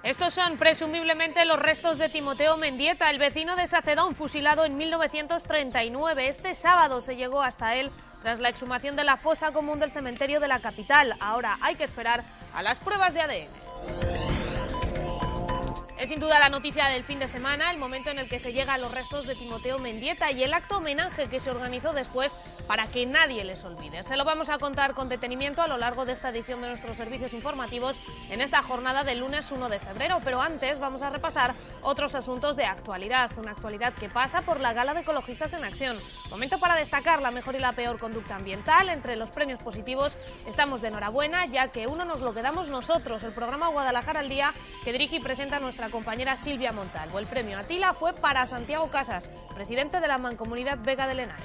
Estos son presumiblemente los restos de Timoteo Mendieta, el vecino de Sacedón, fusilado en 1939. Este sábado se llegó hasta él tras la exhumación de la fosa común del cementerio de la capital. Ahora hay que esperar a las pruebas de ADN. Es sin duda la noticia del fin de semana, el momento en el que se llega a los restos de Timoteo Mendieta y el acto homenaje que se organizó después para que nadie les olvide. Se lo vamos a contar con detenimiento a lo largo de esta edición de nuestros servicios informativos en esta jornada del lunes 1 de febrero, pero antes vamos a repasar otros asuntos de actualidad, una actualidad que pasa por la Gala de Ecologistas en Acción. Momento para destacar la mejor y la peor conducta ambiental. Entre los premios positivos estamos de enhorabuena, ya que uno nos lo quedamos nosotros, el programa Guadalajara al Día, que dirige y presenta nuestra compañera Silvia Montalvo. El premio Atila fue para Santiago Casas, presidente de la Mancomunidad Vega de Lenares.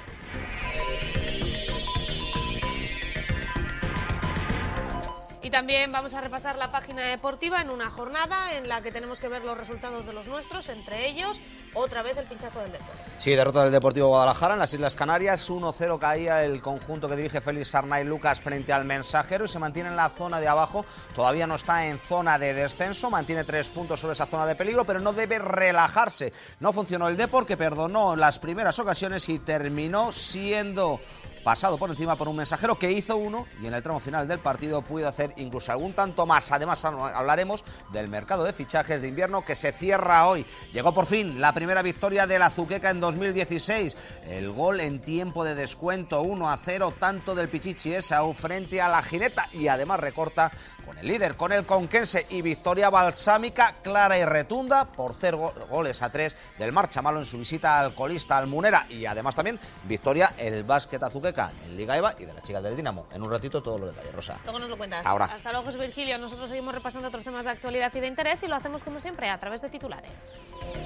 Y también vamos a repasar la página deportiva en una jornada en la que tenemos que ver los resultados de los nuestros, entre ellos, otra vez el pinchazo del Depor. Sí, derrota del Deportivo Guadalajara en las Islas Canarias, 1-0 caía el conjunto que dirige Félix Arnaiz Lucas frente al Mensajero y se mantiene en la zona de abajo, todavía no está en zona de descenso, mantiene 3 puntos sobre esa zona de peligro, pero no debe relajarse. No funcionó el Depor, que perdonó las primeras ocasiones y terminó siendo pasado por encima por un Mensajero que hizo uno y en el tramo final del partido pudo hacer incluso algún tanto más. Además hablaremos del mercado de fichajes de invierno que se cierra hoy. Llegó por fin la primera victoria del Azuqueca en 2016. El gol en tiempo de descuento, 1-0, tanto del Pichichi Esau frente a la Gineta, y además recorta con el líder, con el conquense, y victoria balsámica clara y retunda por 0 goles a 3 del Marchamalo en su visita al colista Almunera, y además también victoria el básquet Azuqueca en Liga EVA y de las chicas del Dinamo. En un ratito todos los detalles, Rosa. Luego nos lo cuentas. Ahora. Hasta luego, José Virgilio. Nosotros seguimos repasando otros temas de actualidad y de interés y lo hacemos como siempre a través de titulares.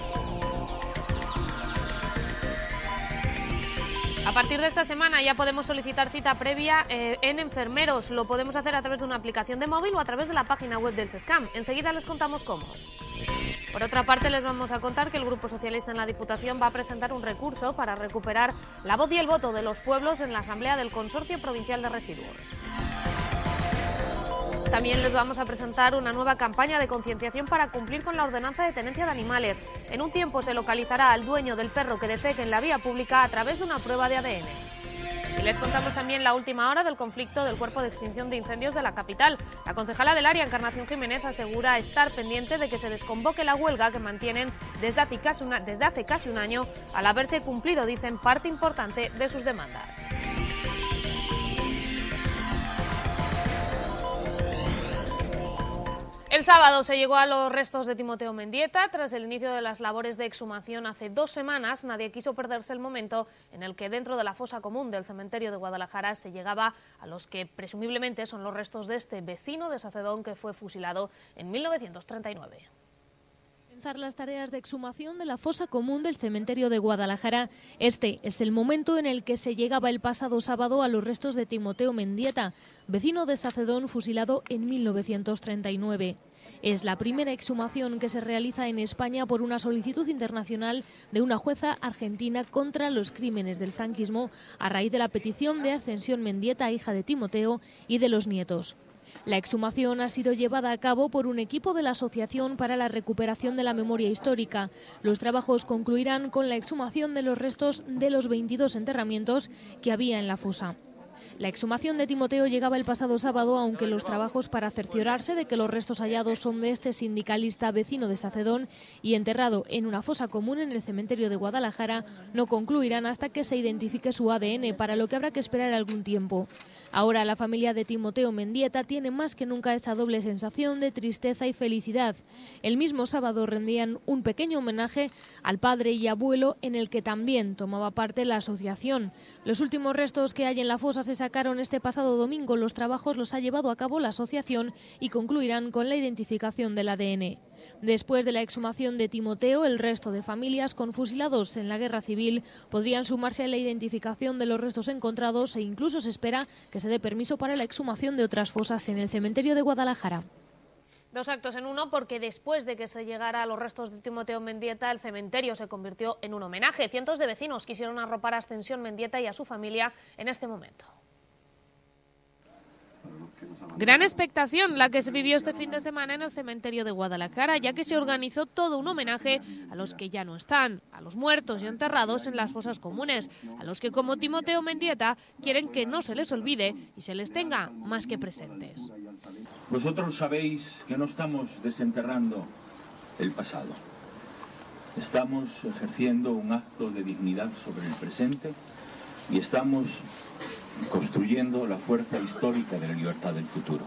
A partir de esta semana ya podemos solicitar cita previa en enfermeros. Lo podemos hacer a través de una aplicación de móvil o a través de la página web del SESCAM. Enseguida les contamos cómo. Por otra parte, les vamos a contar que el Grupo Socialista en la Diputación va a presentar un recurso para recuperar la voz y el voto de los pueblos en la Asamblea del Consorcio Provincial de Residuos. También les vamos a presentar una nueva campaña de concienciación para cumplir con la ordenanza de tenencia de animales. En un tiempo se localizará al dueño del perro que defeque en la vía pública a través de una prueba de ADN. Y les contamos también la última hora del conflicto del Cuerpo de Extinción de Incendios de la capital. La concejala del área, Encarnación Jiménez, asegura estar pendiente de que se desconvoque la huelga que mantienen desde hace casi un año, al haberse cumplido, dicen, parte importante de sus demandas. El sábado se llegó a los restos de Timoteo Mendieta. Tras el inicio de las labores de exhumación hace 2 semanas, nadie quiso perderse el momento en el que dentro de la fosa común del cementerio de Guadalajara se llegaba a los que presumiblemente son los restos de este vecino de Sacedón que fue fusilado en 1939. Las tareas de exhumación de la fosa común del cementerio de Guadalajara. Este es el momento en el que se llegaba el pasado sábado a los restos de Timoteo Mendieta, vecino de Sacedón fusilado en 1939. Es la primera exhumación que se realiza en España por una solicitud internacional de una jueza argentina contra los crímenes del franquismo a raíz de la petición de Ascensión Mendieta, hija de Timoteo, y de los nietos. La exhumación ha sido llevada a cabo por un equipo de la Asociación para la Recuperación de la Memoria Histórica. Los trabajos concluirán con la exhumación de los restos de los 22 enterramientos que había en la fosa. La exhumación de Timoteo llegaba el pasado sábado, aunque los trabajos para cerciorarse de que los restos hallados son de este sindicalista vecino de Sacedón y enterrado en una fosa común en el cementerio de Guadalajara no concluirán hasta que se identifique su ADN, para lo que habrá que esperar algún tiempo. Ahora la familia de Timoteo Mendieta tiene más que nunca esa doble sensación de tristeza y felicidad. El mismo sábado rendían un pequeño homenaje al padre y abuelo, en el que también tomaba parte la asociación. Los últimos restos que hay en la fosa se sacaron este pasado domingo. Los trabajos los ha llevado a cabo la asociación y concluirán con la identificación del ADN. Después de la exhumación de Timoteo, el resto de familias con fusilados en la guerra civil podrían sumarse a la identificación de los restos encontrados, e incluso se espera que se dé permiso para la exhumación de otras fosas en el cementerio de Guadalajara. 2 actos en uno, porque después de que se llegara a los restos de Timoteo Mendieta, el cementerio se convirtió en un homenaje. Cientos de vecinos quisieron arropar a Ascensión Mendieta y a su familia en este momento. Gran expectación la que se vivió este fin de semana en el cementerio de Guadalajara, ya que se organizó todo un homenaje a los que ya no están, a los muertos y enterrados en las fosas comunes, a los que como Timoteo Mendieta quieren que no se les olvide y se les tenga más que presentes. Vosotros sabéis que no estamos desenterrando el pasado. Estamos ejerciendo un acto de dignidad sobre el presente y estamos construyendo la fuerza histórica de la libertad del futuro.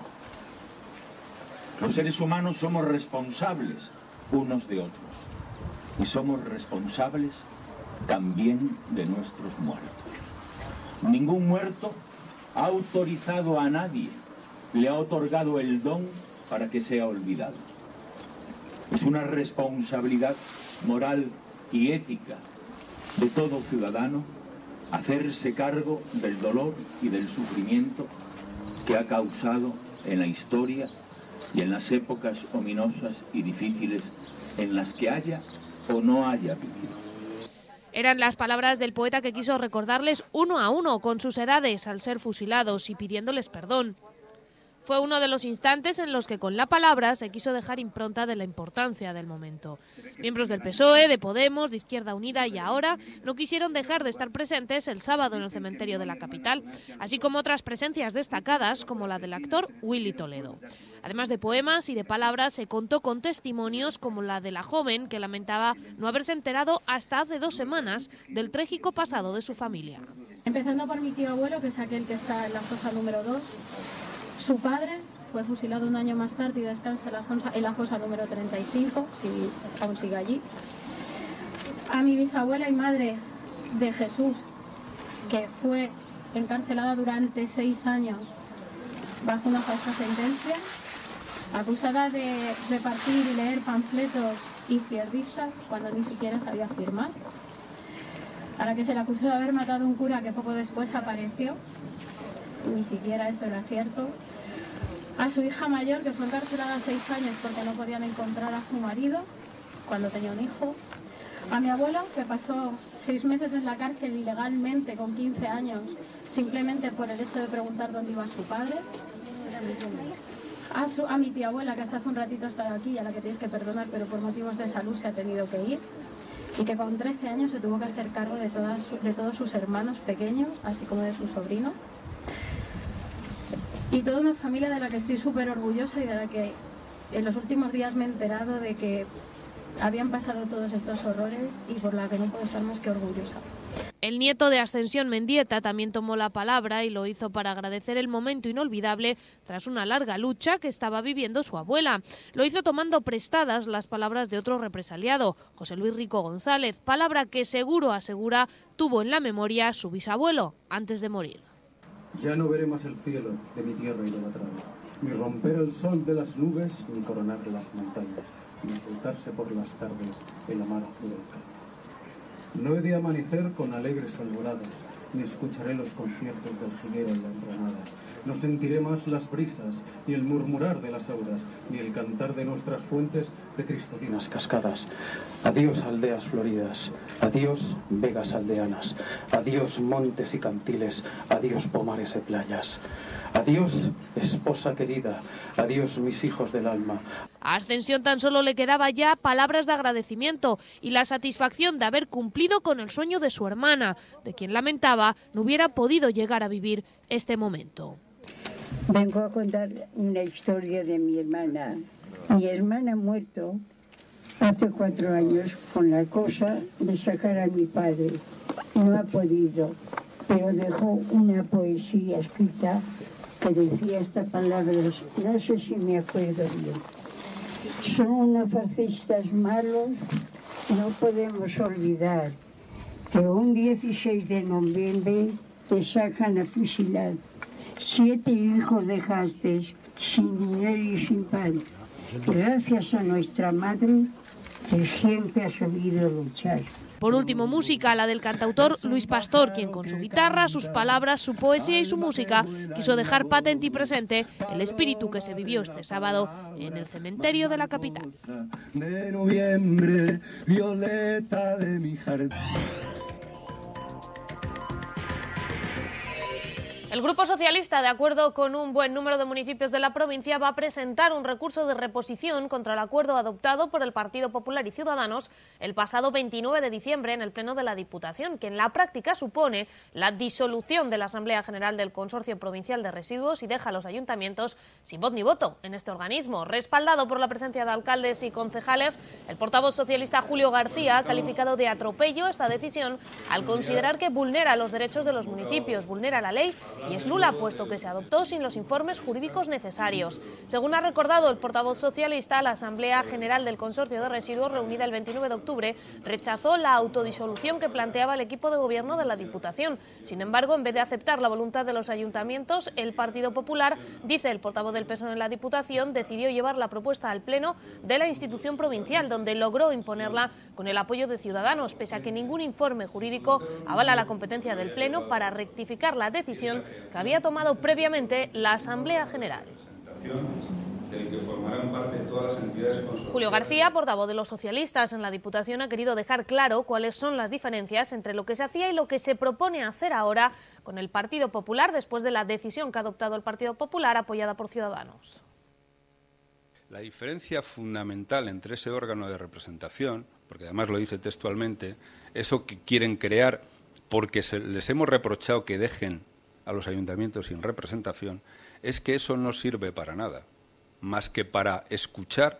Los seres humanos somos responsables unos de otros y somos responsables también de nuestros muertos. Ningún muerto ha autorizado a nadie, le ha otorgado el don para que sea olvidado. Es una responsabilidad moral y ética de todo ciudadano hacerse cargo del dolor y del sufrimiento que ha causado en la historia y en las épocas ominosas y difíciles en las que haya o no haya vivido. Eran las palabras del poeta que quiso recordarles uno a uno con sus edades al ser fusilados y pidiéndoles perdón. Fue uno de los instantes en los que con la palabra se quiso dejar impronta de la importancia del momento. Miembros del PSOE, de Podemos, de Izquierda Unida y Ahora no quisieron dejar de estar presentes el sábado en el cementerio de la capital, así como otras presencias destacadas como la del actor Willy Toledo. Además de poemas y de palabras, se contó con testimonios como la de la joven que lamentaba no haberse enterado hasta hace 2 semanas del trágico pasado de su familia. Empezando por mi tío abuelo, que es aquel que está en la fosa número 2. Su padre fue fusilado un año más tarde y descansa en la fosa número 35, si aún sigue allí. A mi bisabuela y madre de Jesús, que fue encarcelada durante 6 años bajo una falsa sentencia, acusada de repartir y leer panfletos izquierdistas cuando ni siquiera sabía firmar, a la que se le acusó de haber matado a un cura que poco después apareció, y ni siquiera eso era cierto. A su hija mayor, que fue encarcelada 6 años porque no podían encontrar a su marido cuando tenía un hijo. A mi abuelo, que pasó 6 meses en la cárcel ilegalmente con 15 años, simplemente por el hecho de preguntar dónde iba su padre. A mi tía abuela, que hasta hace un ratito estaba aquí y a la que tienes que perdonar, pero por motivos de salud se ha tenido que ir. Y que con 13 años se tuvo que hacer cargo de todos sus hermanos pequeños, así como de su sobrino. Y toda una familia de la que estoy súper orgullosa y de la que en los últimos días me he enterado de que habían pasado todos estos horrores y por la que no puedo estar más que orgullosa. El nieto de Ascensión Mendieta también tomó la palabra y lo hizo para agradecer el momento inolvidable tras una larga lucha que estaba viviendo su abuela. Lo hizo tomando prestadas las palabras de otro represaliado, José Luis Rico González, palabra que seguro asegura tuvo en la memoria su bisabuelo antes de morir. Ya no veré más el cielo de mi tierra idolatrada, ni romper el sol de las nubes, ni coronar las montañas, ni ocultarse por las tardes en la mar azul del campo. No he de amanecer con alegres alboradas, ni escucharé los conciertos del jilguero en la entronada. No sentiré más las brisas, ni el murmurar de las auras, ni el cantar de nuestras fuentes de cristalinas cascadas. Adiós aldeas floridas, adiós vegas aldeanas, adiós montes y cantiles, adiós pomares y playas. Adiós, esposa querida, adiós mis hijos del alma. A Ascensión tan solo le quedaba ya palabras de agradecimiento y la satisfacción de haber cumplido con el sueño de su hermana, de quien lamentaba no hubiera podido llegar a vivir este momento. Vengo a contar una historia de mi hermana. Mi hermana ha muerto hace 4 años con la cosa de sacar a mi padre. No ha podido, pero dejó una poesía escrita que decía estas palabras, no sé si me acuerdo bien. Son unos fascistas malos, no podemos olvidar que un 16 de noviembre te sacan a fusilar. 7 hijos dejaste sin dinero y sin pan. Gracias a nuestra madre que siempre ha sabido luchar. Por último, música, la del cantautor Luis Pastor, quien con su guitarra, sus palabras, su poesía y su música quiso dejar patente y presente el espíritu que se vivió este sábado en el cementerio de la capital. De noviembre, violeta de mi jardín. El Grupo Socialista, de acuerdo con un buen número de municipios de la provincia, va a presentar un recurso de reposición contra el acuerdo adoptado por el Partido Popular y Ciudadanos el pasado 29 de diciembre en el Pleno de la Diputación, que en la práctica supone la disolución de la Asamblea General del Consorcio Provincial de Residuos y deja a los ayuntamientos sin voz ni voto en este organismo. Respaldado por la presencia de alcaldes y concejales, el portavoz socialista Julio García ha calificado de atropello esta decisión al considerar que vulnera los derechos de los municipios, vulnera la ley y es nula, puesto que se adoptó sin los informes jurídicos necesarios. Según ha recordado el portavoz socialista, la Asamblea General del Consorcio de Residuos, reunida el 29 de octubre, rechazó la autodisolución que planteaba el equipo de gobierno de la Diputación. Sin embargo, en vez de aceptar la voluntad de los ayuntamientos, el Partido Popular, dice el portavoz del PSOE en la Diputación, decidió llevar la propuesta al Pleno de la institución provincial, donde logró imponerla con el apoyo de Ciudadanos, pese a que ningún informe jurídico avala la competencia del Pleno para rectificar la decisión que había tomado previamente la Asamblea General. Julio García, portavoz de los socialistas en la Diputación, ha querido dejar claro cuáles son las diferencias entre lo que se hacía y lo que se propone hacer ahora con el Partido Popular después de la decisión que ha adoptado el Partido Popular apoyada por Ciudadanos. La diferencia fundamental entre ese órgano de representación, porque además lo dice textualmente, eso que quieren crear porque les hemos reprochado que dejen a los ayuntamientos sin representación, es que eso no sirve para nada, más que para escuchar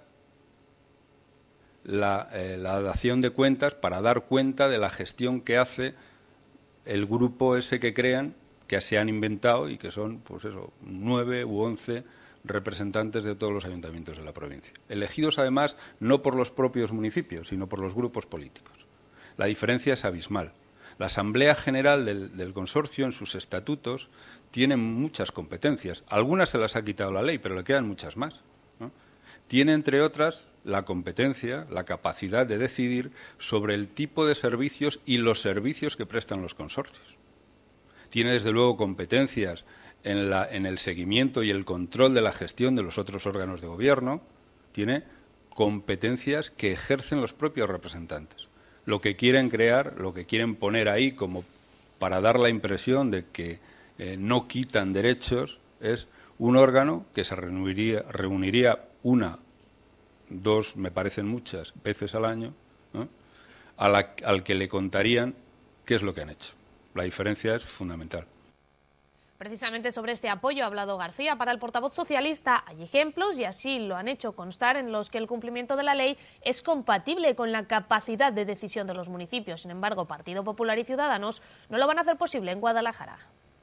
la dación de cuentas, para dar cuenta de la gestión que hace el grupo ese que crean, que se han inventado y que son, pues eso, 9 u 11 representantes de todos los ayuntamientos de la provincia, elegidos además no por los propios municipios, sino por los grupos políticos. La diferencia es abismal. La Asamblea General del Consorcio, en sus estatutos, tiene muchas competencias. Algunas se las ha quitado la ley, pero le quedan muchas más, ¿no? Tiene, entre otras, la competencia, la capacidad de decidir sobre el tipo de servicios y los servicios que prestan los consorcios. Tiene, desde luego, competencias en el seguimiento y el control de la gestión de los otros órganos de gobierno. Tiene competencias que ejercen los propios representantes. Lo que quieren crear, lo que quieren poner ahí como para dar la impresión de que no quitan derechos, es un órgano que se reuniría una, dos, me parecen muchas, veces al año, ¿no? al que le contarían qué es lo que han hecho. La diferencia es fundamental. Precisamente sobre este apoyo ha hablado García. Para el portavoz socialista hay ejemplos, y así lo han hecho constar, en los que el cumplimiento de la ley es compatible con la capacidad de decisión de los municipios. Sin embargo, Partido Popular y Ciudadanos no lo van a hacer posible en Guadalajara.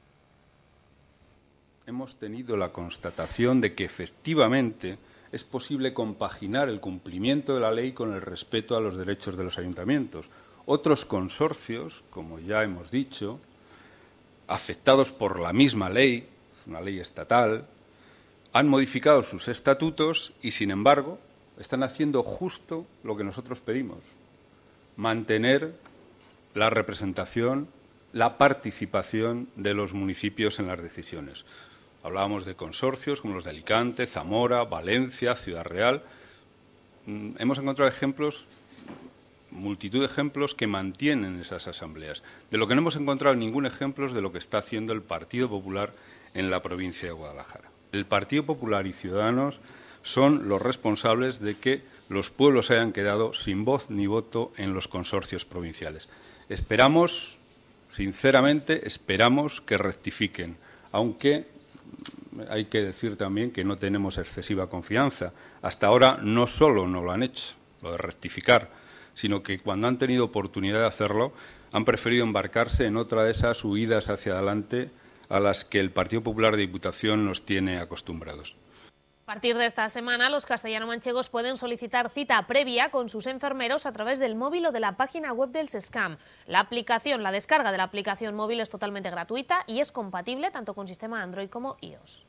Hemos tenido la constatación de que efectivamente es posible compaginar el cumplimiento de la ley con el respeto a los derechos de los ayuntamientos. Otros consorcios, como ya hemos dicho, afectados por la misma ley, una ley estatal, han modificado sus estatutos y, sin embargo, están haciendo justo lo que nosotros pedimos: mantener la representación, la participación de los municipios en las decisiones. Hablábamos de consorcios como los de Alicante, Zamora, Valencia, Ciudad Real. Hemos encontrado ejemplos, multitud de ejemplos que mantienen esas asambleas. De lo que no hemos encontrado ningún ejemplo es de lo que está haciendo el Partido Popular en la provincia de Guadalajara. El Partido Popular y Ciudadanos son los responsables de que los pueblos hayan quedado sin voz ni voto en los consorcios provinciales. Esperamos, sinceramente, que rectifiquen, aunque hay que decir también que no tenemos excesiva confianza. Hasta ahora no solo no lo han hecho, lo de rectificar, sino que cuando han tenido oportunidad de hacerlo han preferido embarcarse en otra de esas huidas hacia adelante a las que el Partido Popular de Diputación nos tiene acostumbrados. A partir de esta semana, los castellano-manchegos pueden solicitar cita previa con sus enfermeros a través del móvil o de la página web del SESCAM. La descarga de la aplicación móvil es totalmente gratuita y es compatible tanto con sistema Android como iOS.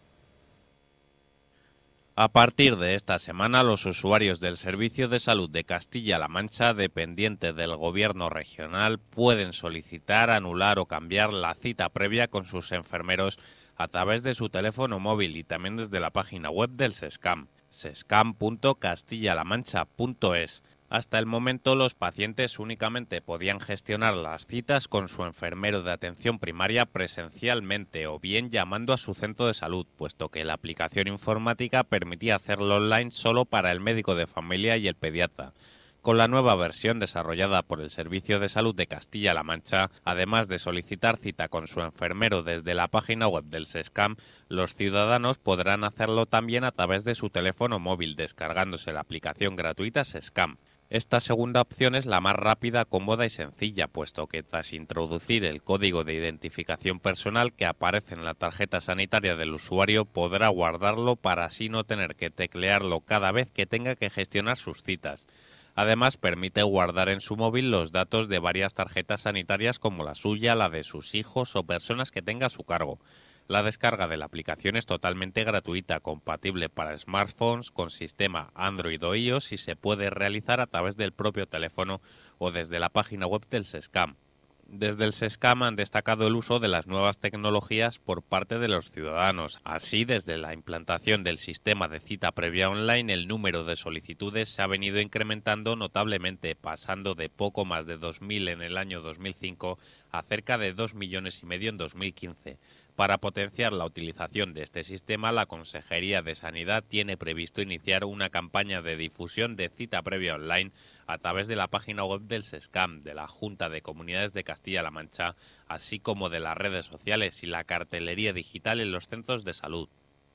A partir de esta semana, los usuarios del Servicio de Salud de Castilla-La Mancha, dependiente del Gobierno regional, pueden solicitar, anular o cambiar la cita previa con sus enfermeros a través de su teléfono móvil y también desde la página web del SESCAM, sescam.castillalamancha.es. Hasta el momento, los pacientes únicamente podían gestionar las citas con su enfermero de atención primaria presencialmente o bien llamando a su centro de salud, puesto que la aplicación informática permitía hacerlo online solo para el médico de familia y el pediatra. Con la nueva versión desarrollada por el Servicio de Salud de Castilla-La Mancha, además de solicitar cita con su enfermero desde la página web del SESCAM, los ciudadanos podrán hacerlo también a través de su teléfono móvil, descargándose la aplicación gratuita SESCAM. Esta segunda opción es la más rápida, cómoda y sencilla, puesto que tras introducir el código de identificación personal que aparece en la tarjeta sanitaria del usuario, podrá guardarlo para así no tener que teclearlo cada vez que tenga que gestionar sus citas. Además, permite guardar en su móvil los datos de varias tarjetas sanitarias como la suya, la de sus hijos o personas que tenga a su cargo. La descarga de la aplicación es totalmente gratuita, compatible para smartphones con sistema Android o iOS y se puede realizar a través del propio teléfono o desde la página web del SESCAM. Desde el SESCAM han destacado el uso de las nuevas tecnologías por parte de los ciudadanos. Así, desde la implantación del sistema de cita previa online, el número de solicitudes se ha venido incrementando notablemente, pasando de poco más de 2.000 en el año 2005 a cerca de 2,5 millones en 2015. Para potenciar la utilización de este sistema, la Consejería de Sanidad tiene previsto iniciar una campaña de difusión de cita previa online a través de la página web del SESCAM, de la Junta de Comunidades de Castilla-La Mancha, así como de las redes sociales y la cartelería digital en los centros de salud.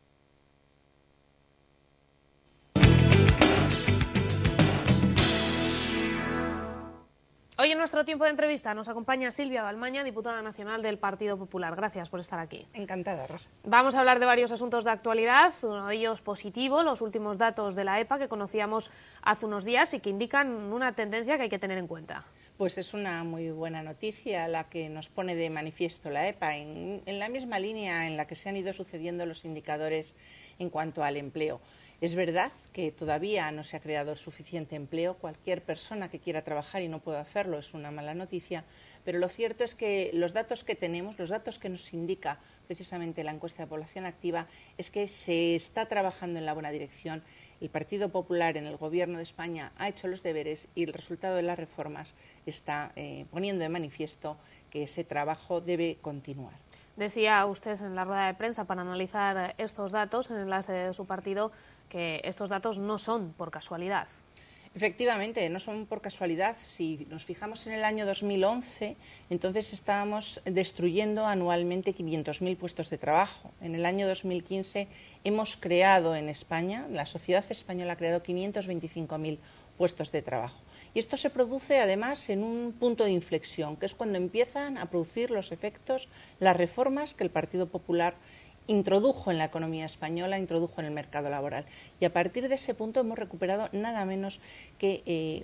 Hoy en nuestro tiempo de entrevista nos acompaña Silvia Balmaña, diputada nacional del Partido Popular. Gracias por estar aquí. Encantada, Rosa. Vamos a hablar de varios asuntos de actualidad, uno de ellos positivo, los últimos datos de la EPA que conocíamos hace unos días y que indican una tendencia que hay que tener en cuenta. Pues es una muy buena noticia la que nos pone de manifiesto la EPA, en la misma línea en la que se han ido sucediendo los indicadores en cuanto al empleo. Es verdad que todavía no se ha creado suficiente empleo. Cualquier persona que quiera trabajar y no pueda hacerlo es una mala noticia, pero lo cierto es que los datos que tenemos, los datos que nos indica precisamente la encuesta de población activa, es que se está trabajando en la buena dirección. El Partido Popular en el Gobierno de España ha hecho los deberes y el resultado de las reformas está poniendo de manifiesto que ese trabajo debe continuar. Decía usted en la rueda de prensa para analizar estos datos en la sede de su partido que estos datos no son por casualidad. Efectivamente, no son por casualidad. Si nos fijamos en el año 2011, entonces estábamos destruyendo anualmente 500.000 puestos de trabajo. En el año 2015 hemos creado en España, la sociedad española ha creado 525.000 puestos de trabajo. Y esto se produce además en un punto de inflexión, que es cuando empiezan a producir los efectos, las reformas que el Partido Popular introdujo en la economía española, introdujo en el mercado laboral. Y a partir de ese punto hemos recuperado nada menos que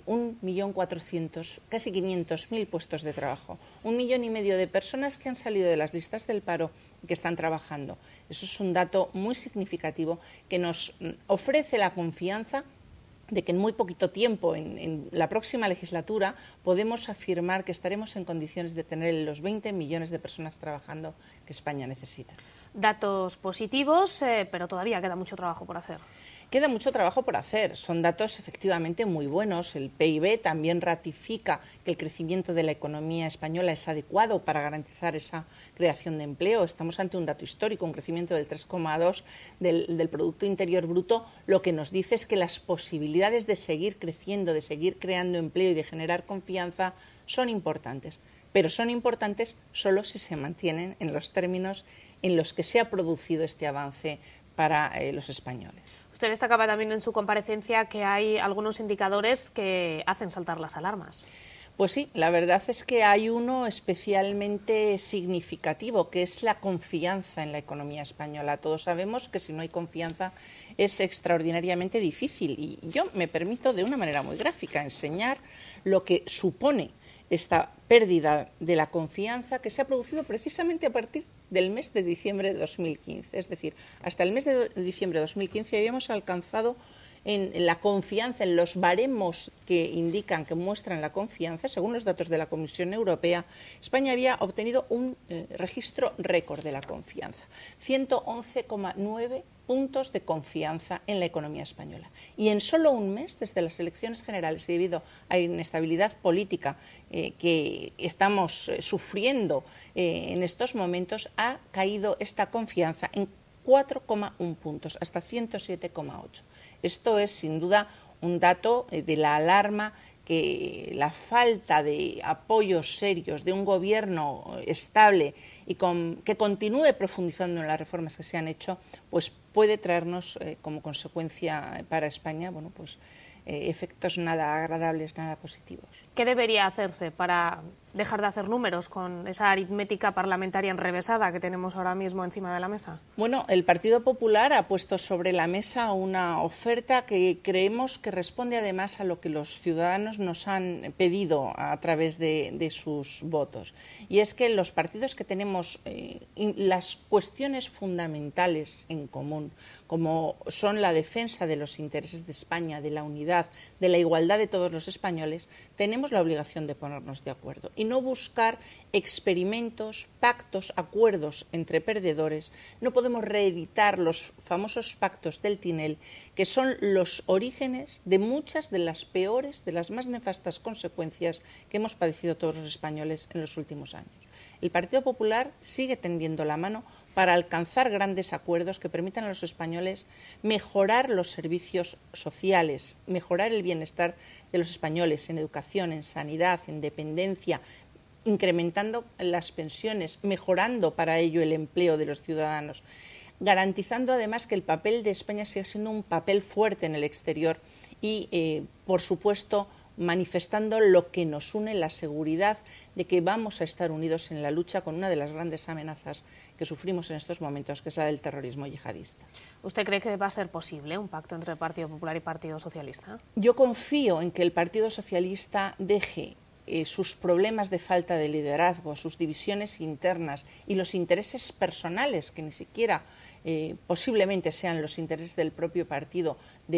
1.400.000, casi 500.000 puestos de trabajo. 1,5 millones de personas que han salido de las listas del paro y que están trabajando. Eso es un dato muy significativo que nos ofrece la confianza de que en muy poquito tiempo, en la próxima legislatura, podemos afirmar que estaremos en condiciones de tener los 20 millones de personas trabajando que España necesita. Datos positivos, pero todavía queda mucho trabajo por hacer. Queda mucho trabajo por hacer. Son datos efectivamente muy buenos. El PIB también ratifica que el crecimiento de la economía española es adecuado para garantizar esa creación de empleo. Estamos ante un dato histórico, un crecimiento del 3,2% del Producto Interior Bruto. Lo que nos dice es que las posibilidades de seguir creciendo, de seguir creando empleo y de generar confianza son importantes. Pero son importantes solo si se mantienen en los términos en los que se ha producido este avance para los españoles. Usted destacaba también en su comparecencia que hay algunos indicadores que hacen saltar las alarmas. Pues sí, la verdad es que hay uno especialmente significativo, que es la confianza en la economía española. Todos sabemos que si no hay confianza es extraordinariamente difícil. Y yo me permito, de una manera muy gráfica, enseñar lo que supone esta pérdida de la confianza que se ha producido precisamente a partir del mes de diciembre de 2015. Es decir, hasta el mes de diciembre de 2015 habíamos alcanzado en la confianza, en los baremos que indican, que muestran la confianza, según los datos de la Comisión Europea, España había obtenido un registro récord de la confianza, 111,9 puntos de confianza en la economía española. Y en solo un mes, desde las elecciones generales, debido a la inestabilidad política que estamos sufriendo en estos momentos, ha caído esta confianza en 4,1 puntos, hasta 107,8. Esto es, sin duda, un dato de la alarma que la falta de apoyos serios de un gobierno estable y que continúe profundizando en las reformas que se han hecho, pues puede traernos como consecuencia para España, bueno, pues efectos nada agradables, nada positivos. ¿Qué debería hacerse para dejar de hacer números con esa aritmética parlamentaria enrevesada que tenemos ahora mismo encima de la mesa? Bueno, el Partido Popular ha puesto sobre la mesa una oferta que creemos que responde además a lo que los ciudadanos nos han pedido a través de sus votos. Y es que los partidos que tenemos las cuestiones fundamentales en común, como son la defensa de los intereses de España, de la unidad, de la igualdad de todos los españoles, tenemos la obligación de ponernos de acuerdo y no buscar experimentos, pactos, acuerdos entre perdedores. No podemos reeditar los famosos pactos del Tinel, que son los orígenes de muchas de las peores, de las más nefastas consecuencias que hemos padecido todos los españoles en los últimos años. El Partido Popular sigue tendiendo la mano para alcanzar grandes acuerdos que permitan a los españoles mejorar los servicios sociales, mejorar el bienestar de los españoles en educación, en sanidad, en dependencia, incrementando las pensiones, mejorando para ello el empleo de los ciudadanos, garantizando además que el papel de España siga siendo un papel fuerte en el exterior y, por supuesto, manifestando lo que nos une, la seguridad de que vamos a estar unidos en la lucha con una de las grandes amenazas que sufrimos en estos momentos, que es la del terrorismo yihadista. ¿Usted cree que va a ser posible un pacto entre el Partido Popular y Partido Socialista? Yo confío en que el Partido Socialista deje sus problemas de falta de liderazgo, sus divisiones internas y los intereses personales, que ni siquiera posiblemente sean los intereses del propio partido,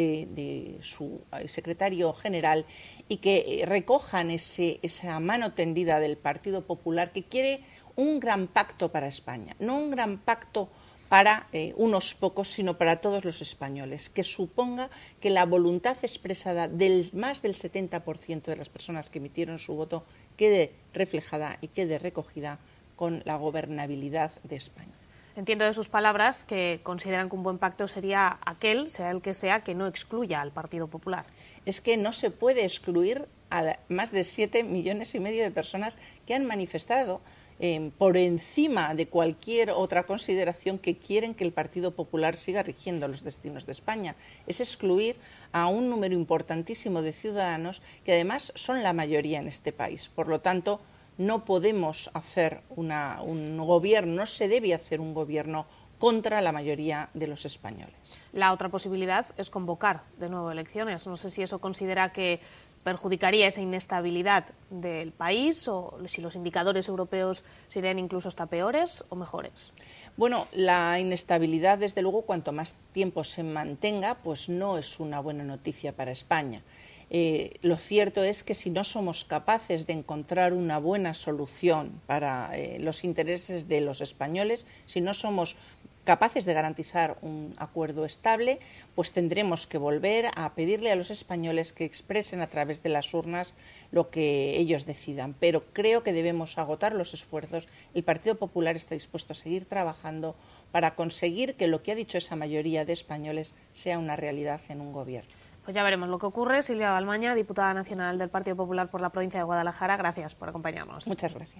de su secretario general, y que recojan esa mano tendida del Partido Popular, que quiere un gran pacto para España, no un gran pacto para unos pocos, sino para todos los españoles, que suponga que la voluntad expresada del más del 70% de las personas que emitieron su voto quede reflejada y quede recogida con la gobernabilidad de España. Entiendo de sus palabras que consideran que un buen pacto sería aquel, sea el que sea, que no excluya al Partido Popular. Es que no se puede excluir a más de 7,5 millones de personas que han manifestado por encima de cualquier otra consideración que quieren que el Partido Popular siga rigiendo los destinos de España. Es excluir a un número importantísimo de ciudadanos que además son la mayoría en este país. Por lo tanto, no podemos hacer un gobierno, no se debe hacer un gobierno contra la mayoría de los españoles. La otra posibilidad es convocar de nuevo elecciones. No sé si eso considera que perjudicaría esa inestabilidad del país o si los indicadores europeos serían incluso hasta peores o mejores. Bueno, la inestabilidad, desde luego, cuanto más tiempo se mantenga, pues no es una buena noticia para España. Lo cierto es que si no somos capaces de encontrar una buena solución para los intereses de los españoles, si no somos capaces de garantizar un acuerdo estable, pues tendremos que volver a pedirle a los españoles que expresen a través de las urnas lo que ellos decidan. Pero creo que debemos agotar los esfuerzos. El Partido Popular está dispuesto a seguir trabajando para conseguir que lo que ha dicho esa mayoría de españoles sea una realidad en un gobierno. Pues ya veremos lo que ocurre. Silvia Balmaña, diputada nacional del Partido Popular por la provincia de Guadalajara, gracias por acompañarnos. Muchas gracias.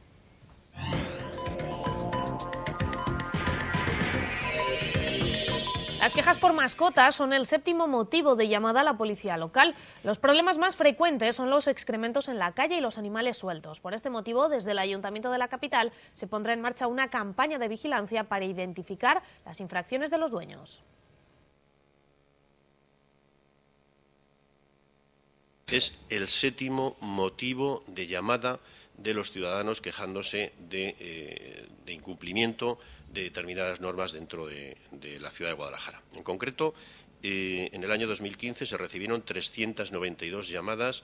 Las quejas por mascotas son el 7º motivo de llamada a la policía local. Los problemas más frecuentes son los excrementos en la calle y los animales sueltos. Por este motivo, desde el Ayuntamiento de la capital se pondrá en marcha una campaña de vigilancia para identificar las infracciones de los dueños. Es el 7º motivo de llamada de los ciudadanos quejándose de incumplimiento de determinadas normas dentro de la ciudad de Guadalajara. En concreto, en el año 2015 se recibieron 392 llamadas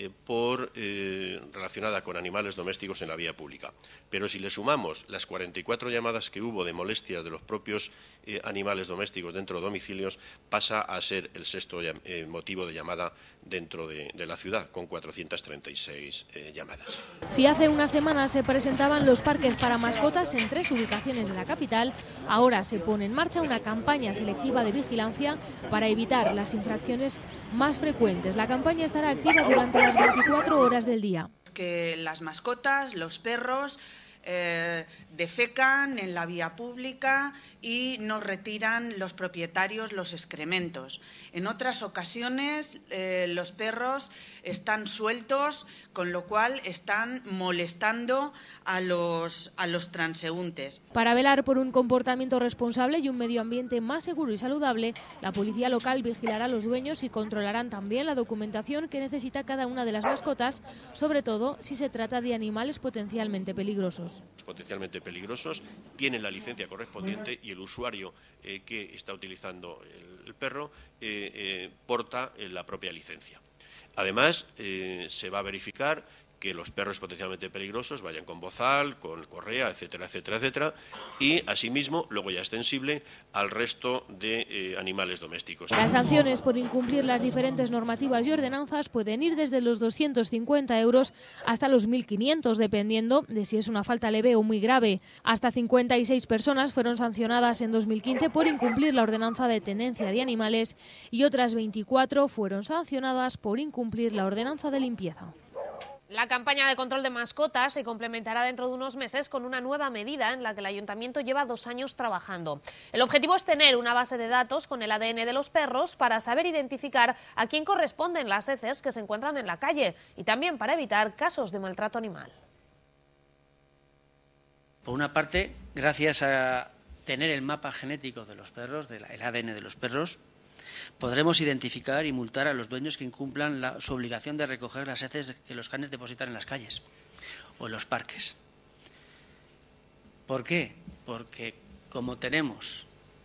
relacionada con animales domésticos en la vía pública. Pero si le sumamos las 44 llamadas que hubo de molestias de los propios animales domésticos dentro de domicilios, pasa a ser el sexto motivo de llamada dentro de la ciudad, con 436 llamadas. Si hace unas semanas se presentaban los parques para mascotas en 3 ubicaciones de la capital, ahora se pone en marcha una campaña selectiva de vigilancia para evitar las infracciones más frecuentes. La campaña estará activa durante las 24 horas del día. Que las mascotas, los perros, defecan en la vía pública y nos retiran los propietarios los excrementos. En otras ocasiones los perros están sueltos, con lo cual están molestando a los transeúntes. Para velar por un comportamiento responsable y un medio ambiente más seguro y saludable, la policía local vigilará a los dueños y controlarán también la documentación que necesita cada una de las mascotas, sobre todo si se trata de animales potencialmente peligrosos. Potencialmente peligrosos, tienen la licencia correspondiente y el usuario que está utilizando el perro porta la propia licencia. Además, se va a verificar que los perros potencialmente peligrosos vayan con bozal, con correa, etcétera, etcétera, etcétera, y asimismo, luego ya extensible al resto de animales domésticos. Las sanciones por incumplir las diferentes normativas y ordenanzas pueden ir desde los 250 euros hasta los 1.500, dependiendo de si es una falta leve o muy grave. Hasta 56 personas fueron sancionadas en 2015 por incumplir la ordenanza de tenencia de animales y otras 24 fueron sancionadas por incumplir la ordenanza de limpieza. La campaña de control de mascotas se complementará dentro de unos meses con una nueva medida en la que el Ayuntamiento lleva 2 años trabajando. El objetivo es tener una base de datos con el ADN de los perros para saber identificar a quién corresponden las heces que se encuentran en la calle y también para evitar casos de maltrato animal. Por una parte, gracias a tener el mapa genético de los perros, el ADN de los perros, podremos identificar y multar a los dueños que incumplan su obligación de recoger las heces que los canes depositan en las calles o en los parques. ¿Por qué? Porque como tenemos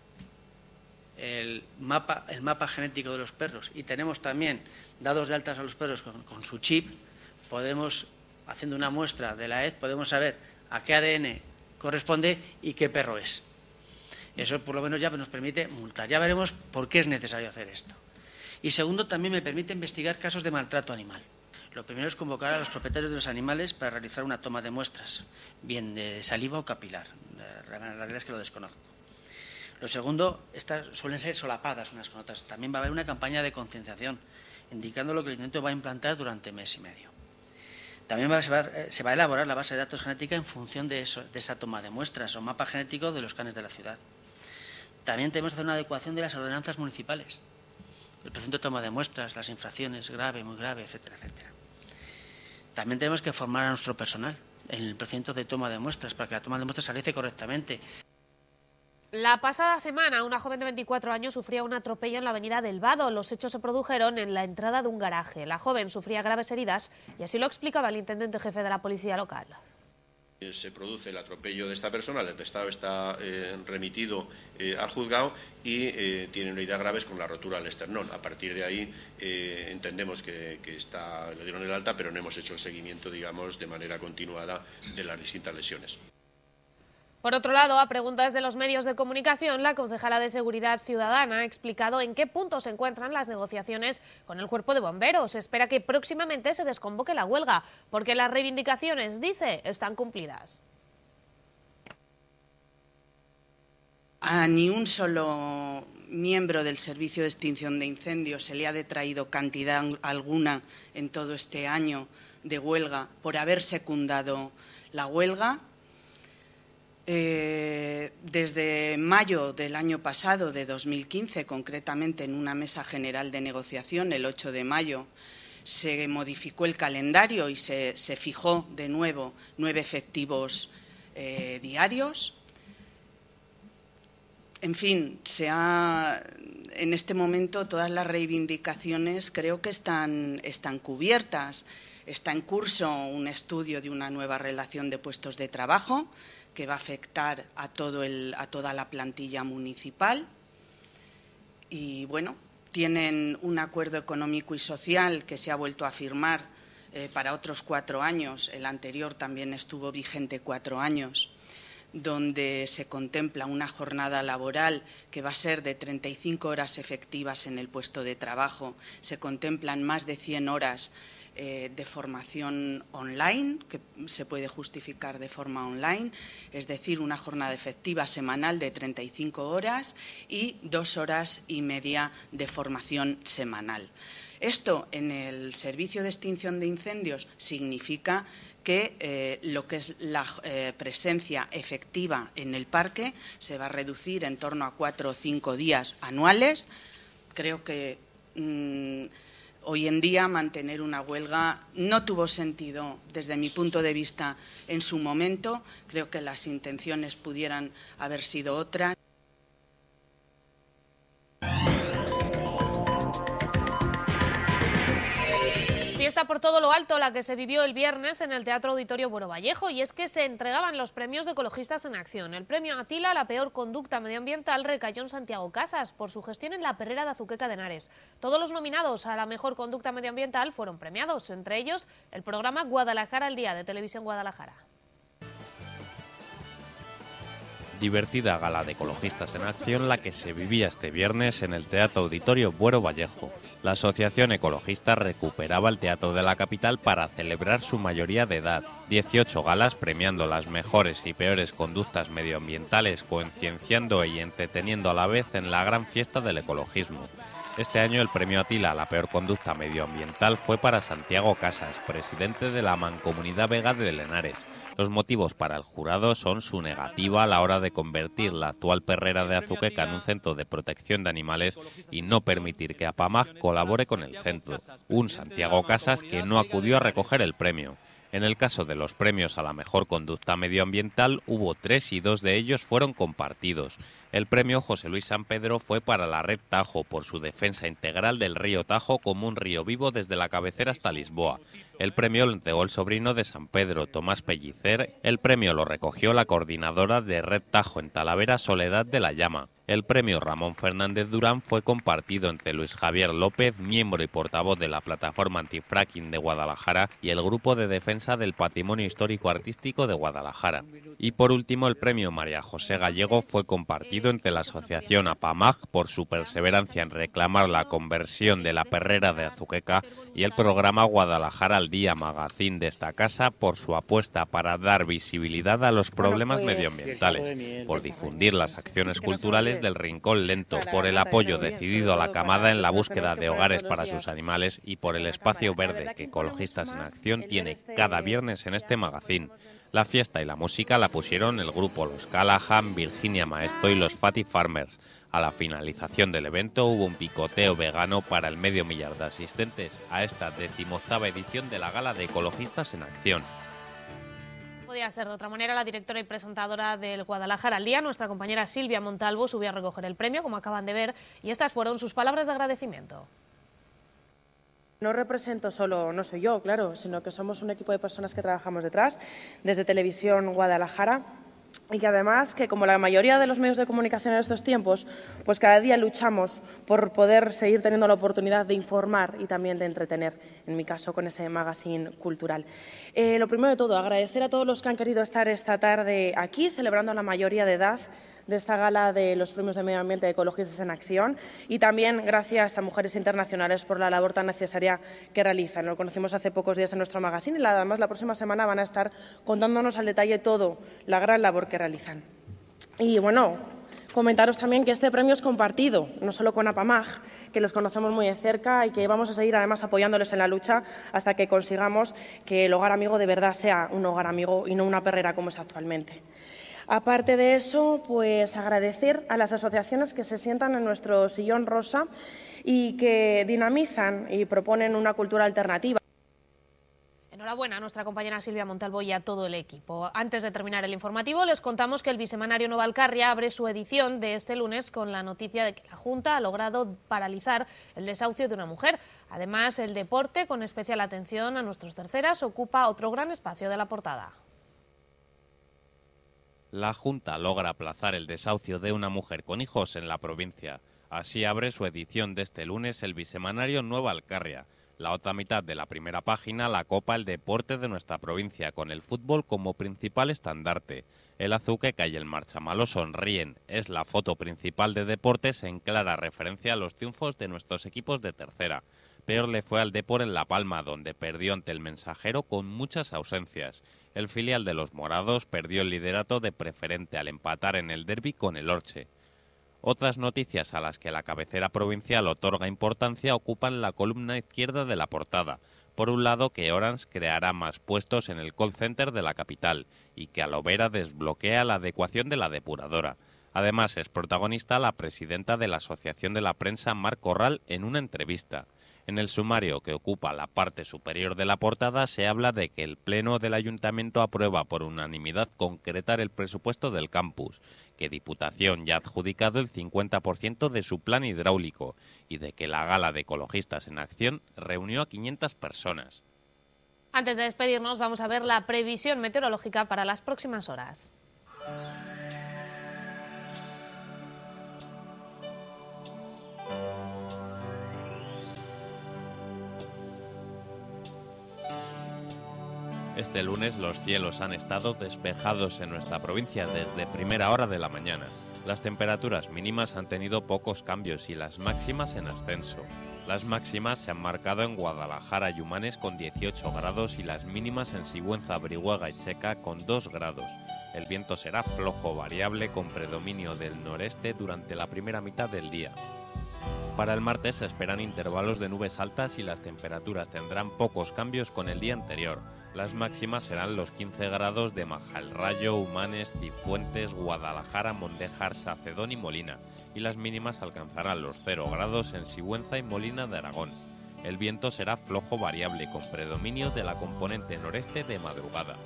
el mapa genético de los perros y tenemos también dados de altas a los perros con su chip, podemos, haciendo una muestra de la hez, podemos saber a qué ADN corresponde y qué perro es. Eso por lo menos ya nos permite multar. Ya veremos por qué es necesario hacer esto. Y segundo, también me permite investigar casos de maltrato animal. Lo primero es convocar a los propietarios de los animales para realizar una toma de muestras, bien de saliva o capilar. La verdad es que lo desconozco. Lo segundo, estas suelen ser solapadas unas con otras. También va a haber una campaña de concienciación, indicando lo que el Ayuntamiento va a implantar durante mes y medio. También se va a elaborar la base de datos genética en función de esa toma de muestras o mapa genético de los canes de la ciudad. También tenemos que hacer una adecuación de las ordenanzas municipales, el procedimiento de toma de muestras, las infracciones, grave, muy grave, etcétera, etcétera. También tenemos que formar a nuestro personal en el procedimiento de toma de muestras para que la toma de muestras se realice correctamente. La pasada semana, una joven de 24 años sufría un atropello en la avenida del Vado. Los hechos se produjeron en la entrada de un garaje. La joven sufría graves heridas y así lo explicaba el intendente jefe de la policía local. Se produce el atropello de esta persona, el atestado está remitido al juzgado y tiene heridas graves con la rotura del esternón. A partir de ahí entendemos que le dieron el alta, pero no hemos hecho el seguimiento, digamos, de manera continuada de las distintas lesiones. Por otro lado, a preguntas de los medios de comunicación, la concejala de Seguridad Ciudadana ha explicado en qué punto se encuentran las negociaciones con el Cuerpo de Bomberos. Se espera que próximamente se desconvoque la huelga, porque las reivindicaciones, dice, están cumplidas. A ni un solo miembro del Servicio de Extinción de Incendios se le ha detraído cantidad alguna en todo este año de huelga por haber secundado la huelga. Desde mayo del año pasado, de 2015, concretamente en una mesa general de negociación, el 8 de mayo, se modificó el calendario y se fijó de nuevo 9 efectivos diarios. En fin, en este momento todas las reivindicaciones creo que están cubiertas. Está en curso un estudio de una nueva relación de puestos de trabajo que va a afectar a toda la plantilla municipal y bueno, tienen un acuerdo económico y social que se ha vuelto a firmar para otros 4 años. El anterior también estuvo vigente 4 años, donde se contempla una jornada laboral que va a ser de 35 horas efectivas en el puesto de trabajo. Se contemplan más de 100 horas de formación online, que se puede justificar de forma online, es decir, una jornada efectiva semanal de 35 horas y 2 horas y media de formación semanal. Esto en el servicio de extinción de incendios significa que lo que es la presencia efectiva en el parque se va a reducir en torno a 4 o 5 días anuales. Creo que hoy en día mantener una huelga no tuvo sentido desde mi punto de vista en su momento. Creo que las intenciones pudieran haber sido otras. Fiesta por todo lo alto la que se vivió el viernes en el Teatro Auditorio Buero Vallejo, y es que se entregaban los premios de Ecologistas en Acción. El premio Atila a la peor conducta medioambiental recayó en Santiago Casas por su gestión en la perrera de Azuqueca de Henares. Todos los nominados a la mejor conducta medioambiental fueron premiados, entre ellos el programa Guadalajara al Día de Televisión Guadalajara. Divertida gala de Ecologistas en Acción la que se vivía este viernes en el Teatro Auditorio Buero Vallejo. La Asociación Ecologista recuperaba el teatro de la capital para celebrar su mayoría de edad. 18 galas premiando las mejores y peores conductas medioambientales, concienciando y entreteniendo a la vez en la gran fiesta del ecologismo. Este año el premio Atila a la peor conducta medioambiental fue para Santiago Casas, presidente de la Mancomunidad Vega de Henares. Los motivos para el jurado son su negativa a la hora de convertir la actual perrera de Azuqueca en un centro de protección de animales y no permitir que APAMAG colabore con el centro. Un Santiago Casas que no acudió a recoger el premio. En el caso de los premios a la mejor conducta medioambiental hubo 3 y 2 de ellos fueron compartidos. El premio José Luis San Pedro fue para la Red Tajo por su defensa integral del río Tajo como un río vivo desde la cabecera hasta Lisboa. El premio lo entregó el sobrino de San Pedro, Tomás Pellicer. El premio lo recogió la coordinadora de Red Tajo en Talavera, Soledad de la Llama. El premio Ramón Fernández Durán fue compartido entre Luis Javier López, miembro y portavoz de la Plataforma Antifracking de Guadalajara, y el Grupo de Defensa del Patrimonio Histórico Artístico de Guadalajara. Y por último, el premio María José Gallego fue compartido entre la Asociación APAMAG por su perseverancia en reclamar la conversión de la perrera de Azuqueca y el programa Guadalajara al Día Magazine de esta casa por su apuesta para dar visibilidad a los problemas medioambientales, por difundir las acciones culturales del Rincón Lento, por el apoyo decidido a la camada en la búsqueda de hogares para sus animales y por el espacio verde que Ecologistas en Acción tiene cada viernes en este magazine. La fiesta y la música la pusieron el grupo Los Callahan, Virginia Maestro y los Fatty Farmers. A la finalización del evento hubo un picoteo vegano para el medio millar de asistentes a esta 18ª edición de la Gala de Ecologistas en Acción. Podía ser de otra manera. La directora y presentadora del Guadalajara al Día, nuestra compañera Silvia Montalvo, subió a recoger el premio, como acaban de ver, y estas fueron sus palabras de agradecimiento. No represento solo, no soy yo, claro, sino que somos un equipo de personas que trabajamos detrás, desde Televisión Guadalajara, y que además, que como la mayoría de los medios de comunicación en estos tiempos, pues cada día luchamos por poder seguir teniendo la oportunidad de informar y también de entretener, en mi caso con ese magazine cultural. Lo primero de todo, agradecer a todos los que han querido estar esta tarde aquí, celebrando la mayoría de edad de esta gala de los premios de Medio Ambiente de Ecologistas en Acción, y también gracias a Mujeres Internacionales por la labor tan necesaria que realizan. Lo conocimos hace pocos días en nuestro magazine y además la próxima semana van a estar contándonos al detalle todo la gran labor que realizan. Y bueno, comentaros también que este premio es compartido, no solo con APAMAG, que los conocemos muy de cerca y que vamos a seguir además apoyándoles en la lucha hasta que consigamos que el hogar amigo de verdad sea un hogar amigo y no una perrera como es actualmente. Aparte de eso, pues agradecer a las asociaciones que se sientan en nuestro sillón rosa y que dinamizan y proponen una cultura alternativa. Enhorabuena a nuestra compañera Silvia Montalvo y a todo el equipo. Antes de terminar el informativo, les contamos que el bisemanario Navalcarria abre su edición de este lunes con la noticia de que la Junta ha logrado paralizar el desahucio de una mujer. Además, el deporte, con especial atención a nuestros terceras, ocupa otro gran espacio de la portada. La Junta logra aplazar el desahucio de una mujer con hijos en la provincia. Así abre su edición de este lunes el bisemanario Nueva Alcarria. La otra mitad de la primera página la copa el deporte de nuestra provincia, con el fútbol como principal estandarte. El Azuqueca y el Marchamalo sonríen. Es la foto principal de deportes en clara referencia a los triunfos de nuestros equipos de tercera. Peor le fue al Depor en La Palma, donde perdió ante el Mensajero con muchas ausencias. El filial de los morados perdió el liderato de preferente al empatar en el derbi con el Orche. Otras noticias a las que la cabecera provincial otorga importancia ocupan la columna izquierda de la portada. Por un lado, que Orange creará más puestos en el call center de la capital y que Alovera desbloquea la adecuación de la depuradora. Además, es protagonista la presidenta de la Asociación de la Prensa, Mar Corral, en una entrevista. En el sumario que ocupa la parte superior de la portada se habla de que el Pleno del Ayuntamiento aprueba por unanimidad concretar el presupuesto del campus, que Diputación ya ha adjudicado el 50% de su plan hidráulico y de que la Gala de Ecologistas en Acción reunió a 500 personas. Antes de despedirnos, vamos a ver la previsión meteorológica para las próximas horas. Este lunes los cielos han estado despejados en nuestra provincia desde primera hora de la mañana. Las temperaturas mínimas han tenido pocos cambios y las máximas en ascenso. Las máximas se han marcado en Guadalajara y Humanes con 18 grados y las mínimas en Sigüenza, Brihuega y Checa con 2 grados. El viento será flojo variable con predominio del noreste durante la primera mitad del día. Para el martes se esperan intervalos de nubes altas y las temperaturas tendrán pocos cambios con el día anterior. Las máximas serán los 15 grados de Majalrayo, Humanes, Cifuentes, Guadalajara, Mondejar, Sacedón y Molina, y las mínimas alcanzarán los 0 grados en Sigüenza y Molina de Aragón. El viento será flojo variable con predominio de la componente noreste de madrugada.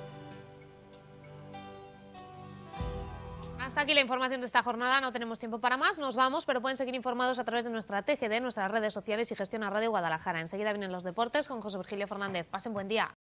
Hasta aquí la información de esta jornada, no tenemos tiempo para más, nos vamos, pero pueden seguir informados a través de nuestra TGD, nuestras redes sociales y Gestiona Radio Guadalajara. Enseguida vienen los deportes con José Virgilio Fernández. Pasen buen día.